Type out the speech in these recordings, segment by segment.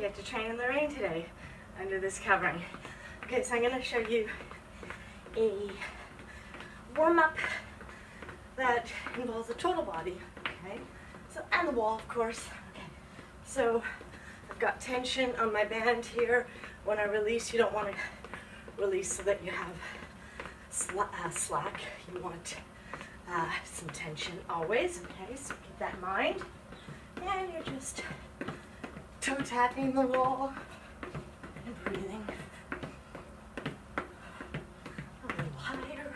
get to train in the rain today under this covering. Okay, so I'm going to show you a warm-up that involves the total body. Okay, so and the wall, of course. Okay, so I've got tension on my band here. When I release, you don't want to release so that you have slack. You want some tension always. Okay, so keep that in mind. And you're just toe tapping the wall and breathing a little higher.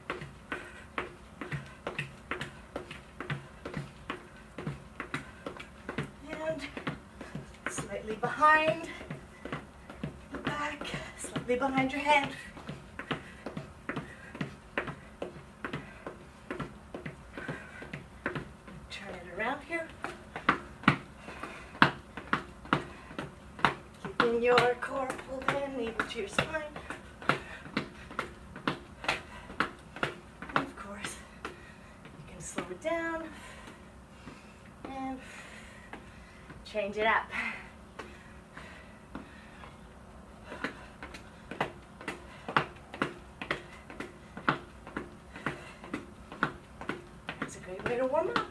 And slightly behind the back, slightly behind your head. Turn it around here. Keeping your core pulled in, even to your spine. And of course, you can slow it down and change it up. That's a great way to warm up.